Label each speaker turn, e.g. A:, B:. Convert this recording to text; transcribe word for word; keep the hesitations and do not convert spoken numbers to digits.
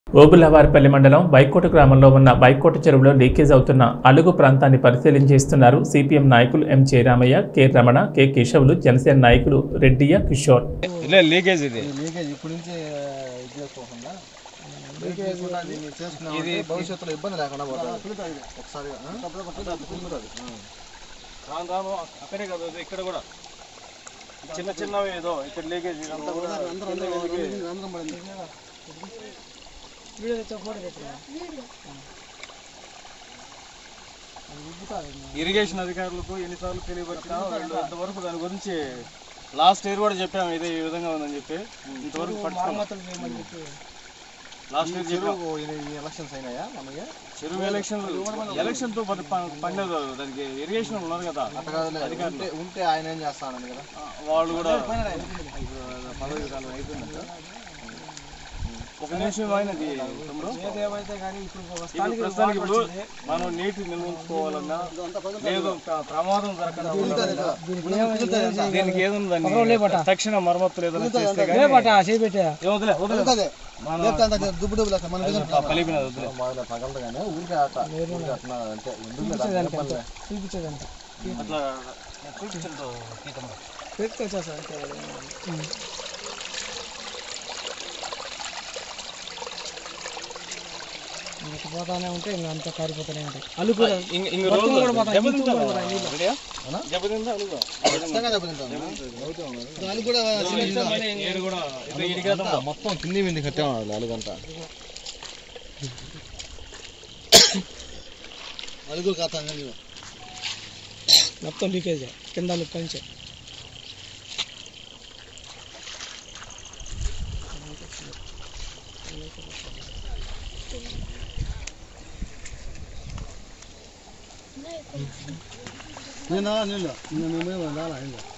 A: ఓబులవారిపల్లి మండలం బైకోట గ్రామంలో ఉన్న బైకోట చెరువులో లీకేజ్ అవుతున్న అలుగు ప్రాంతాన్ని పరిశీలించేస్తున్నారు సిపిఎం నాయకులు M Jayaramaiah, K Ramana, K Keshavulu, Janasena నాయకులు రెడ్డియ కిషోర్.
B: లీకేజ్ ఇది
C: లీకేజ్ ఇప్పటి నుంచి ఇది భవిష్యత్తులో ఇబ్బంది లేకుండా ఒకసారి
B: అక్కడే కదా ఇక్కడ కూడా చిన్న చిన్నవి ఏదో ఇక్కడ లీకేజ్ ఇరిగేషన్ అధికారులకు ఎన్నిసార్లు తెలియపరిచినా ఇంతవరకు దాని గురించి లాస్ట్ ఇయర్ కూడా చెప్పాము ఇదే ఈ విధంగా ఉందని చెప్పి ఇంతవరకు లాస్ట్ ఇయర్ చెప్పాము.
C: ఎలక్షన్స్ అయినాయా మనకి
B: చెరువు ఎలక్షన్ ఎలక్షన్ తో పండేది దానికి ఇరిగేషన్ ఉన్నారు కదా
C: అధికారులు ఉంటే ఆయన ఏం చేస్తానని కదా
B: వాళ్ళు కూడా పదవి కాలం అయిపోయిందంట. ఒక నిమిషం అయినది ప్రస్తుతానికి ఇప్పుడు మనం నీటి నిల్వ ఉంచుకోవాలన్నా లేదు ప్రమాదం జరగకుండా దీనికి ఏదైనా తక్షణ మరమ్మతులు ఏదైనా చేస్తే
D: పోతానే ఉంటే ఇంకా అంతా కారిపోతూనే ఉంటాయి.
C: మొత్తం కింది మీద కట్టాము అలుగంతా అలుగులు కాతా
D: మొత్తం లీకేజ్ కింద కంచె
C: నీళ్ళు నీళ్ళు మేము రాలా